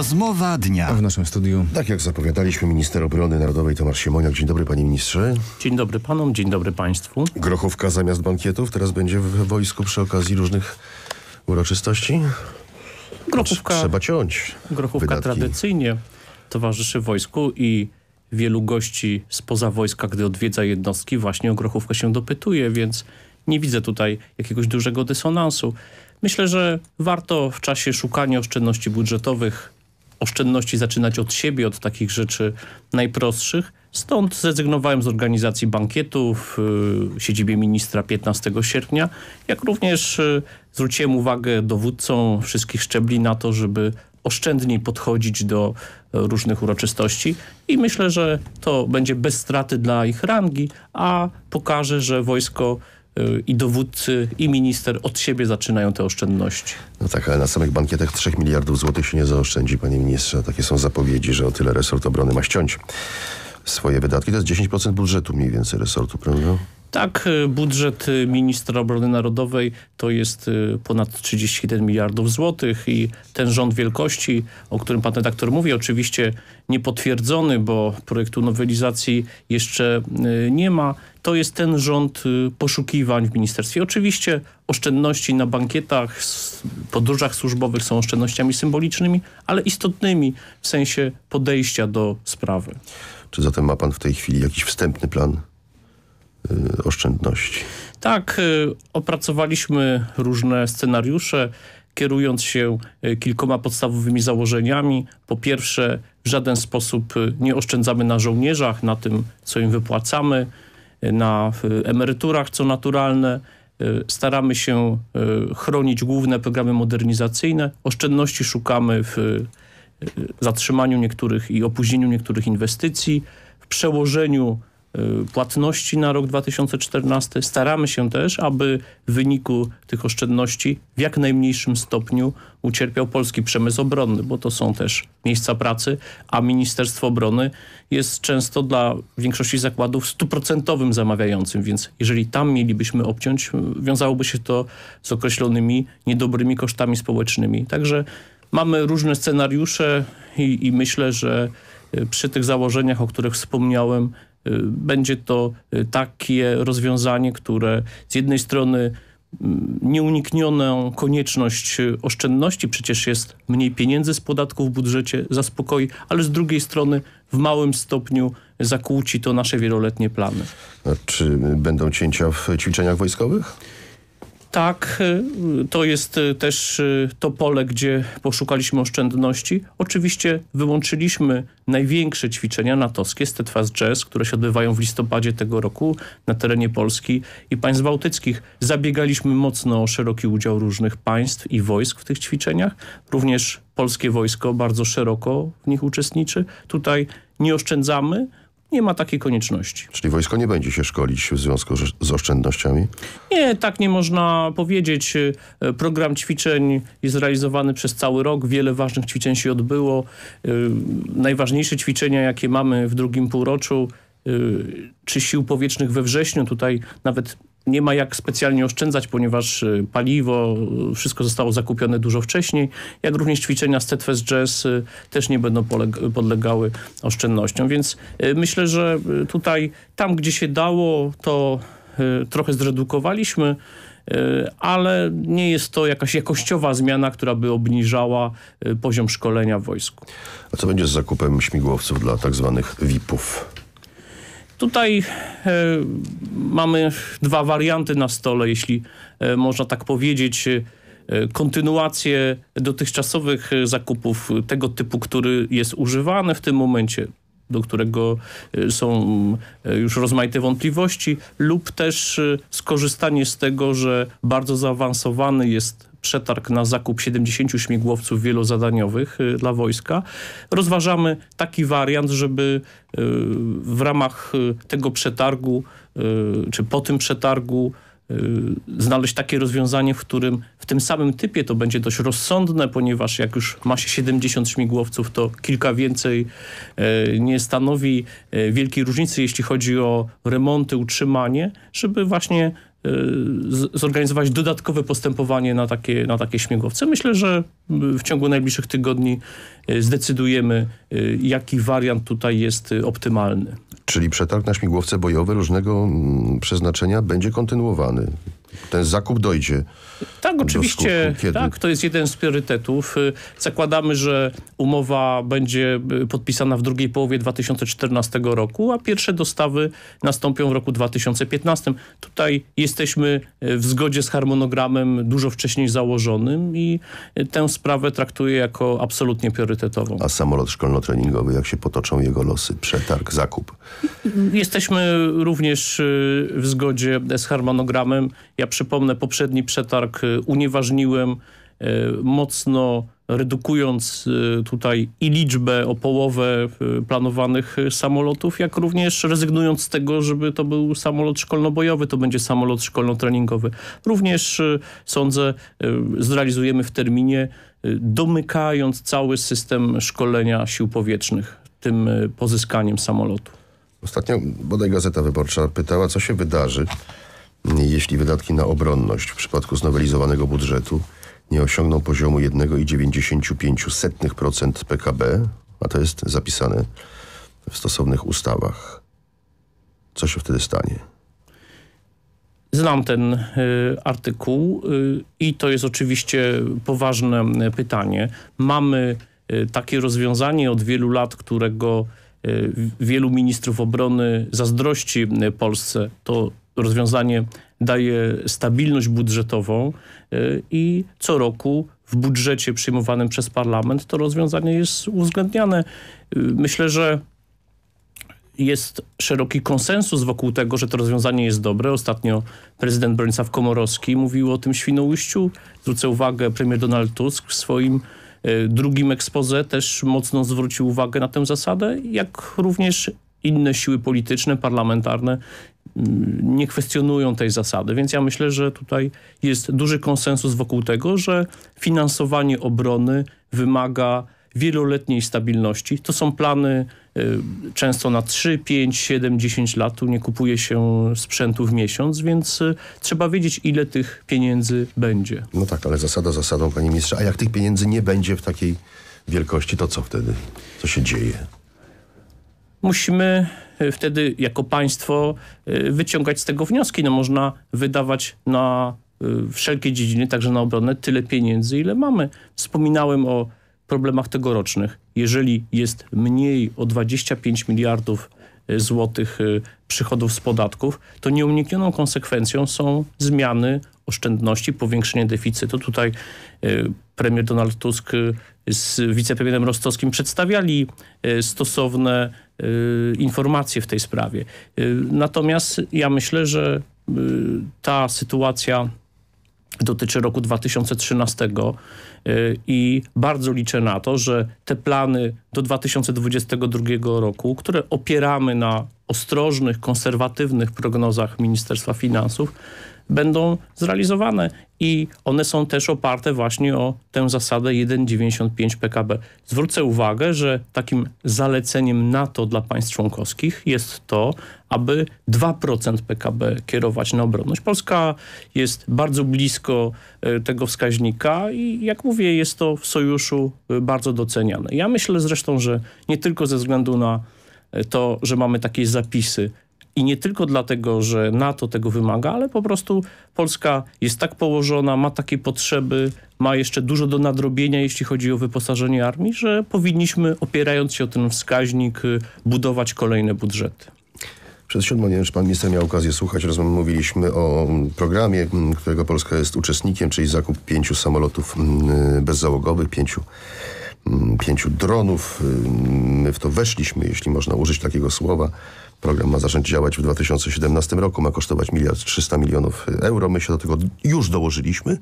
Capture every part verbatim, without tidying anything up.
Rozmowa dnia. A w naszym studiu, tak jak zapowiadaliśmy, minister obrony narodowej Tomasz Siemoniak. Dzień dobry, panie ministrze. Dzień dobry panom, dzień dobry państwu. Grochówka zamiast bankietów teraz będzie w wojsku przy okazji różnych uroczystości? Grochówka, Trzeba ciąć grochówka wydatki. tradycyjnie towarzyszy wojsku i wielu gości spoza wojska, gdy odwiedza jednostki, właśnie o grochówkę się dopytuje, więc nie widzę tutaj jakiegoś dużego dysonansu. Myślę, że warto w czasie szukania oszczędności budżetowych oszczędności zaczynać od siebie, od takich rzeczy najprostszych. Stąd zrezygnowałem z organizacji bankietu w y, siedzibie ministra piętnastego sierpnia, jak również y, zwróciłem uwagę dowódcom wszystkich szczebli na to, żeby oszczędniej podchodzić do y, różnych uroczystości i myślę, że to będzie bez straty dla ich rangi, a pokaże, że wojsko i dowódcy, i minister od siebie zaczynają te oszczędności. No tak, ale na samych bankietach trzech miliardów złotych się nie zaoszczędzi, panie ministrze. Takie są zapowiedzi, że o tyle resort obrony ma ściąć swoje wydatki. To jest dziesięć procent budżetu mniej więcej resortu, prawda? Tak, budżet ministra obrony narodowej to jest ponad trzydzieści jeden miliardów złotych i ten rząd wielkości, o którym pan redaktor mówi, oczywiście niepotwierdzony, bo projektu nowelizacji jeszcze nie ma, to jest ten rząd poszukiwań w ministerstwie. Oczywiście oszczędności na bankietach, podróżach służbowych są oszczędnościami symbolicznymi, ale istotnymi w sensie podejścia do sprawy. Czy zatem ma pan w tej chwili jakiś wstępny plan y, oszczędności? Tak, y, opracowaliśmy różne scenariusze, kierując się y, kilkoma podstawowymi założeniami. Po pierwsze, w żaden sposób y, nie oszczędzamy na żołnierzach, na tym, co im wypłacamy, y, na y, emeryturach, co naturalne. Y, staramy się y, chronić główne programy modernizacyjne. Oszczędności szukamy w y, zatrzymaniu niektórych i opóźnieniu niektórych inwestycji, w przełożeniu y, płatności na rok dwa tysiące czternasty. Staramy się też, aby w wyniku tych oszczędności w jak najmniejszym stopniu ucierpiał polski przemysł obronny, bo to są też miejsca pracy, a Ministerstwo Obrony jest często dla większości zakładów stuprocentowym zamawiającym, więc jeżeli tam mielibyśmy obciąć, wiązałoby się to z określonymi niedobrymi kosztami społecznymi. Także mamy różne scenariusze i, i myślę, że przy tych założeniach, o których wspomniałem, będzie to takie rozwiązanie, które z jednej strony nieuniknioną konieczność oszczędności, przecież jest mniej pieniędzy z podatków w budżecie, zaspokoi, ale z drugiej strony w małym stopniu zakłóci to nasze wieloletnie plany. A czy będą cięcia w ćwiczeniach wojskowych? Tak, to jest też to pole, gdzie poszukaliśmy oszczędności. Oczywiście wyłączyliśmy największe ćwiczenia natowskie, Steadfast Jazz, które się odbywają w listopadzie tego roku na terenie Polski i państw bałtyckich. Zabiegaliśmy mocno o szeroki udział różnych państw i wojsk w tych ćwiczeniach. Również polskie wojsko bardzo szeroko w nich uczestniczy. Tutaj nie oszczędzamy. Nie ma takiej konieczności. Czyli wojsko nie będzie się szkolić w związku z oszczędnościami? Nie, tak nie można powiedzieć. Program ćwiczeń jest realizowany przez cały rok. Wiele ważnych ćwiczeń się odbyło. Najważniejsze ćwiczenia, jakie mamy w drugim półroczu, czy sił powietrznych we wrześniu, tutaj nawet nie ma jak specjalnie oszczędzać, ponieważ paliwo, wszystko zostało zakupione dużo wcześniej, jak również ćwiczenia Steadfast Jazz też nie będą podlegały oszczędnościom. Więc myślę, że tutaj, tam gdzie się dało, to trochę zredukowaliśmy, ale nie jest to jakaś jakościowa zmiana, która by obniżała poziom szkolenia w wojsku. A co będzie z zakupem śmigłowców dla tak zwanych V I P-ów? Tutaj e, mamy dwa warianty na stole, jeśli e, można tak powiedzieć. E, kontynuację dotychczasowych zakupów tego typu, który jest używany w tym momencie, do którego e, są e, już rozmaite wątpliwości, lub też e, skorzystanie z tego, że bardzo zaawansowany jest przetarg na zakup siedemdziesięciu śmigłowców wielozadaniowych y, dla wojska. Rozważamy taki wariant, żeby y, w ramach y, tego przetargu, y, czy po tym przetargu y, znaleźć takie rozwiązanie, w którym w tym samym typie to będzie dość rozsądne, ponieważ jak już ma się siedemdziesiąt śmigłowców, to kilka więcej y, nie stanowi y, wielkiej różnicy, jeśli chodzi o remonty, utrzymanie, żeby właśnie zorganizować dodatkowe postępowanie na takie, na takie śmigłowce. Myślę, że w ciągu najbliższych tygodni zdecydujemy, jaki wariant tutaj jest optymalny. Czyli przetarg na śmigłowce bojowe różnego mm, przeznaczenia będzie kontynuowany. Ten zakup dojdzie. Tak, oczywiście. skutku. Kiedy? Tak, to jest jeden z priorytetów. Zakładamy, że umowa będzie podpisana w drugiej połowie dwa tysiące czternastego roku, a pierwsze dostawy nastąpią w roku dwa tysiące piętnastym. Tutaj jesteśmy w zgodzie z harmonogramem dużo wcześniej założonym i tę sprawę traktuję jako absolutnie priorytetową. A samolot szkolno-treningowy, jak się potoczą jego losy? Przetarg, zakup. Jesteśmy również w zgodzie z harmonogramem. Ja przypomnę, poprzedni przetarg unieważniłem, mocno redukując tutaj i liczbę o połowę planowanych samolotów, jak również rezygnując z tego, żeby to był samolot szkolno-bojowy, to będzie samolot szkolno-treningowy. Również sądzę, zrealizujemy w terminie, domykając cały system szkolenia sił powietrznych tym pozyskaniem samolotu. Ostatnio bodaj Gazeta Wyborcza pytała, co się wydarzy, jeśli wydatki na obronność w przypadku znowelizowanego budżetu nie osiągną poziomu jeden przecinek dziewięćdziesiąt pięć procent P K B, a to jest zapisane w stosownych ustawach. Co się wtedy stanie? Znam ten y, artykuł y, i to jest oczywiście poważne y, pytanie. Mamy y, takie rozwiązanie od wielu lat, którego y, wielu ministrów obrony zazdrości y, Polsce. To rozwiązanie daje stabilność budżetową y, i co roku w budżecie przyjmowanym przez parlament to rozwiązanie jest uwzględniane. Y, myślę, że jest szeroki konsensus wokół tego, że to rozwiązanie jest dobre. Ostatnio prezydent Bronisław Komorowski mówił o tym Świnoujściu. Zwrócę uwagę, premier Donald Tusk w swoim y, drugim exposé też mocno zwrócił uwagę na tę zasadę, jak również inne siły polityczne, parlamentarne y, nie kwestionują tej zasady. Więc ja myślę, że tutaj jest duży konsensus wokół tego, że finansowanie obrony wymaga wieloletniej stabilności. To są plany y, często na trzy, pięć, siedem, dziesięć lat. Tu nie kupuje się sprzętu w miesiąc, więc y, trzeba wiedzieć, ile tych pieniędzy będzie. No tak, ale zasada zasadą, panie ministrze. A jak tych pieniędzy nie będzie w takiej wielkości, to co wtedy? Co się dzieje? Musimy y, wtedy jako państwo y, wyciągać z tego wnioski. No można wydawać na y, wszelkie dziedziny, także na obronę, tyle pieniędzy, ile mamy. Wspominałem o problemach tegorocznych. Jeżeli jest mniej o dwadzieścia pięć miliardów złotych przychodów z podatków, to nieuniknioną konsekwencją są zmiany oszczędności, powiększenie deficytu. Tutaj premier Donald Tusk z wicepremierem Rostowskim przedstawiali stosowne informacje w tej sprawie. Natomiast ja myślę, że ta sytuacja dotyczy roku dwa tysiące trzynastego i bardzo liczę na to, że te plany do dwa tysiące dwudziestego drugiego roku, które opieramy na ostrożnych, konserwatywnych prognozach Ministerstwa Finansów, będą zrealizowane i one są też oparte właśnie o tę zasadę jeden przecinek dziewięćdziesiąt pięć P K B. Zwrócę uwagę, że takim zaleceniem NATO dla państw członkowskich jest to, aby dwa procent P K B kierować na obronność. Polska jest bardzo blisko tego wskaźnika i jak mówię, jest to w sojuszu bardzo doceniane. Ja myślę zresztą, że nie tylko ze względu na to, że mamy takie zapisy, i nie tylko dlatego, że NATO tego wymaga, ale po prostu Polska jest tak położona, ma takie potrzeby, ma jeszcze dużo do nadrobienia, jeśli chodzi o wyposażenie armii, że powinniśmy, opierając się o ten wskaźnik, budować kolejne budżety. Przed siódmą, nie wiem, czy pan minister miał okazję słuchać, rozmów, mówiliśmy o programie, którego Polska jest uczestnikiem, czyli zakup pięciu samolotów bezzałogowych, pięciu, pięciu dronów. My w to weszliśmy, jeśli można użyć takiego słowa. Program ma zacząć działać w dwa tysiące siedemnastym roku, ma kosztować miliard trzysta milionów euro. My się do tego już dołożyliśmy.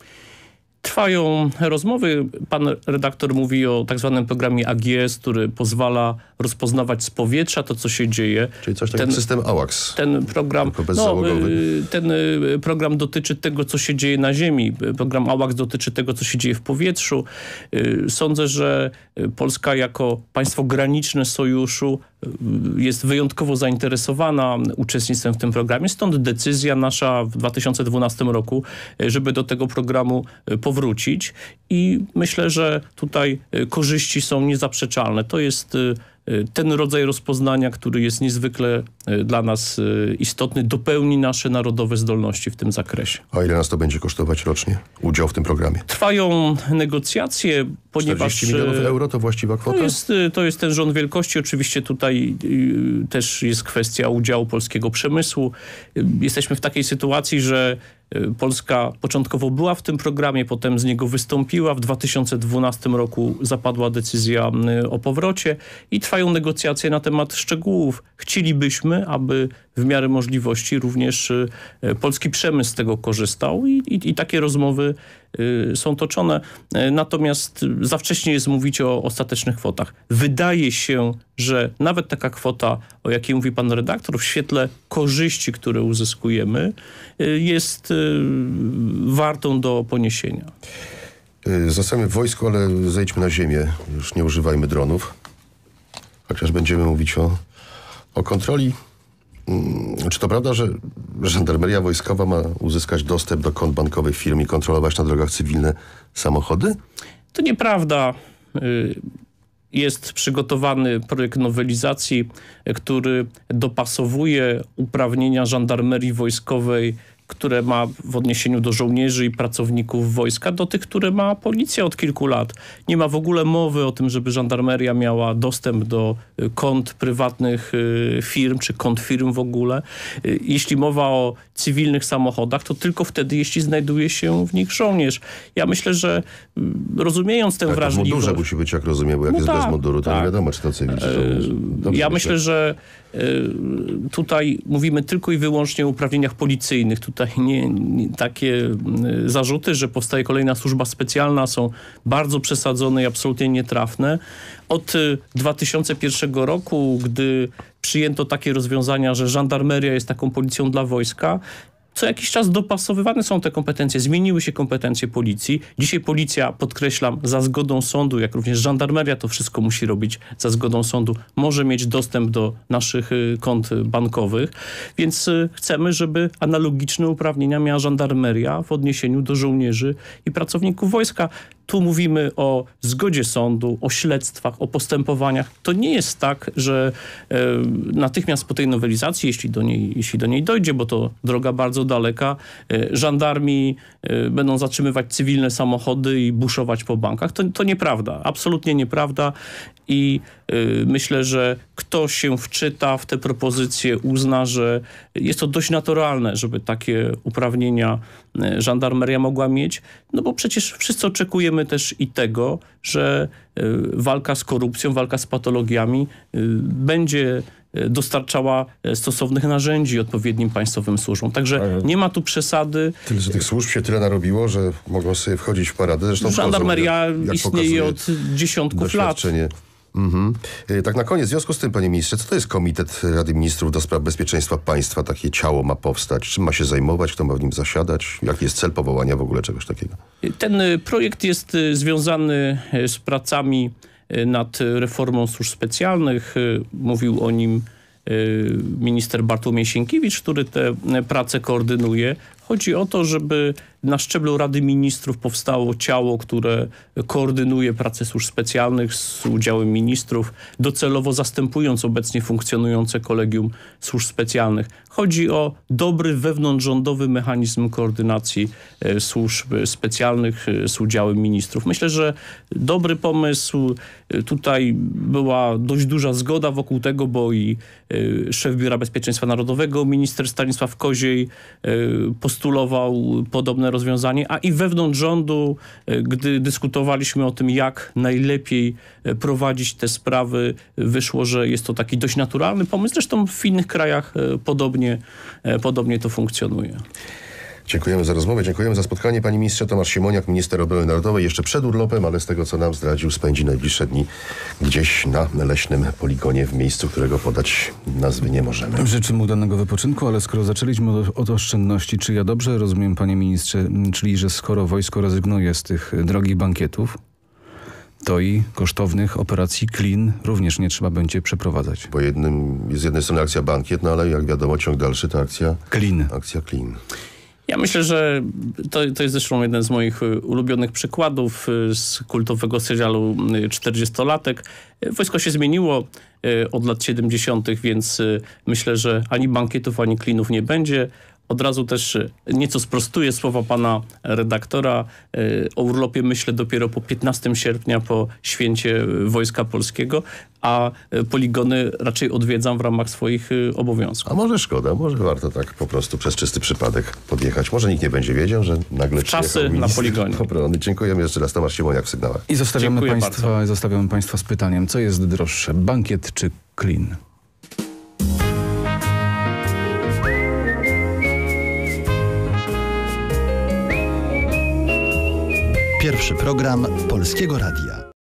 Trwają rozmowy. Pan redaktor mówi o tak zwanym programie A G S, który pozwala rozpoznawać z powietrza to, co się dzieje. Czyli coś takiego jak system AWACS. Ten program, no, ten program dotyczy tego, co się dzieje na ziemi. Program AWACS dotyczy tego, co się dzieje w powietrzu. Sądzę, że Polska jako państwo graniczne sojuszu jest wyjątkowo zainteresowana uczestnictwem w tym programie. Stąd decyzja nasza w dwa tysiące dwunastym roku, żeby do tego programu powrócić. I myślę, że tutaj korzyści są niezaprzeczalne. To jest ten rodzaj rozpoznania, który jest niezwykle dla nas istotny, dopełni nasze narodowe zdolności w tym zakresie. A ile nas to będzie kosztować rocznie? Udział w tym programie? Trwają negocjacje, ponieważ... czterdzieści milionów euro to właściwa kwota? To jest, to jest ten rząd wielkości. Oczywiście tutaj y, też jest kwestia udziału polskiego przemysłu. Y, jesteśmy w takiej sytuacji, że y, Polska początkowo była w tym programie, potem z niego wystąpiła. W dwa tysiące dwunastym roku zapadła decyzja y, o powrocie i trwają negocjacje na temat szczegółów. Chcielibyśmy, aby w miarę możliwości również y, polski przemysł z tego korzystał i, i, i takie rozmowy y, są toczone. Y, natomiast za wcześnie jest mówić o ostatecznych kwotach. Wydaje się, że nawet taka kwota, o jakiej mówi pan redaktor, w świetle korzyści, które uzyskujemy, y, jest y, wartą do poniesienia. Zostajemy w wojsku, ale zejdźmy na ziemię. Już nie używajmy dronów. Chociaż będziemy mówić o, o kontroli. Czy to prawda, że żandarmeria wojskowa ma uzyskać dostęp do kont bankowych firm i kontrolować na drogach cywilne samochody? To nieprawda. Jest przygotowany projekt nowelizacji, który dopasowuje uprawnienia żandarmerii wojskowej, które ma w odniesieniu do żołnierzy i pracowników wojska, do tych, które ma policja od kilku lat. Nie ma w ogóle mowy o tym, żeby żandarmeria miała dostęp do kont prywatnych firm, czy kont firm w ogóle. Jeśli mowa o cywilnych samochodach, to tylko wtedy, jeśli znajduje się w nich żołnierz. Ja myślę, że rozumiejąc tę tak, wrażliwość... W mundurze musi być, jak rozumiem, bo jak no jest tak, bez munduru, to tak. nie wiadomo, czy to cywilny, czy żołnierz. Ja myślę, myślę, że tutaj mówimy tylko i wyłącznie o uprawnieniach policyjnych. Tutaj nie, nie, takie zarzuty, że powstaje kolejna służba specjalna, są bardzo przesadzone i absolutnie nietrafne. Od dwa tysiące pierwszego roku, gdy przyjęto takie rozwiązania, że żandarmeria jest taką policją dla wojska, co jakiś czas dopasowywane są te kompetencje, zmieniły się kompetencje policji. Dzisiaj policja, podkreślam, za zgodą sądu, jak również żandarmeria to wszystko musi robić za zgodą sądu, może mieć dostęp do naszych kont bankowych, więc chcemy, żeby analogiczne uprawnienia miała żandarmeria w odniesieniu do żołnierzy i pracowników wojska. Tu mówimy o zgodzie sądu, o śledztwach, o postępowaniach. To nie jest tak, że e, natychmiast po tej nowelizacji, jeśli do niej, jeśli do niej dojdzie, bo to droga bardzo daleka, e, żandarmi e, będą zatrzymywać cywilne samochody i buszować po bankach. To, to nieprawda, absolutnie nieprawda i e, myślę, że kto się wczyta w te propozycje, uzna, że jest to dość naturalne, żeby takie uprawnienia e, żandarmeria mogła mieć, no bo przecież wszyscy oczekujemy też i tego, że y, walka z korupcją, walka z patologiami y, będzie dostarczała stosownych narzędzi odpowiednim państwowym służbom. Także nie ma tu przesady. Tyle, że tych służb się tyle narobiło, że mogą sobie wchodzić w paradę. Zresztą żandarmeria wchodzą, jak, jak istnieje od dziesiątków lat. Mhm. Tak na koniec, w związku z tym, panie ministrze, co to jest Komitet Rady Ministrów do Spraw Bezpieczeństwa Państwa? Takie ciało ma powstać? Czym ma się zajmować? Kto ma w nim zasiadać? Jaki jest cel powołania w ogóle czegoś takiego? Ten projekt jest związany z pracami nad reformą służb specjalnych. Mówił o nim minister Bartłomiej Sienkiewicz, który te prace koordynuje. Chodzi o to, żeby na szczeblu Rady Ministrów powstało ciało, które koordynuje pracę służb specjalnych z udziałem ministrów, docelowo zastępując obecnie funkcjonujące Kolegium Służb Specjalnych. Chodzi o dobry wewnątrzrządowy mechanizm koordynacji e, służb specjalnych e, z udziałem ministrów. Myślę, że dobry pomysł. E, tutaj była dość duża zgoda wokół tego, bo i e, szef Biura Bezpieczeństwa Narodowego, minister Stanisław Koziej, e, postulował podobne rozwiązanie, a i wewnątrz rządu, gdy dyskutowaliśmy o tym, jak najlepiej prowadzić te sprawy, wyszło, że jest to taki dość naturalny pomysł. Zresztą w innych krajach podobnie, podobnie to funkcjonuje. Dziękujemy za rozmowę, dziękujemy za spotkanie. Panie ministrze, Tomasz Siemoniak, minister obrony narodowej, jeszcze przed urlopem, ale z tego, co nam zdradził, spędzi najbliższe dni gdzieś na leśnym poligonie w miejscu, którego podać nazwy nie możemy. Życzę mu danego wypoczynku, ale skoro zaczęliśmy od, od oszczędności, czy ja dobrze rozumiem, panie ministrze, czyli że skoro wojsko rezygnuje z tych drogich bankietów, to i kosztownych operacji Clean również nie trzeba będzie przeprowadzać. Bo jednym, z jednej strony akcja Bankiet, no ale jak wiadomo ciąg dalszy to akcja Clean. Akcja Clean. Ja myślę, że to, to jest zresztą jeden z moich ulubionych przykładów z kultowego serialu czterdziestolatek. Wojsko się zmieniło od lat siedemdziesiątych, więc myślę, że ani bankietów, ani Cleanów nie będzie. Od razu też nieco sprostuję słowa pana redaktora. O urlopie myślę dopiero po piętnastego sierpnia, po święcie Wojska Polskiego, a poligony raczej odwiedzam w ramach swoich obowiązków. A może szkoda, może warto tak po prostu przez czysty przypadek podjechać. Może nikt nie będzie wiedział, że nagle Czasy przyjechał na minister poligonie. obrony. Dziękujemy jeszcze raz. Tomasz Siemoniak w Sygnałach. I zostawiamy Dziękuję państwa, bardzo. zostawiamy państwa z pytaniem, co jest droższe, bankiet czy Clean? Pierwszy program Polskiego Radia.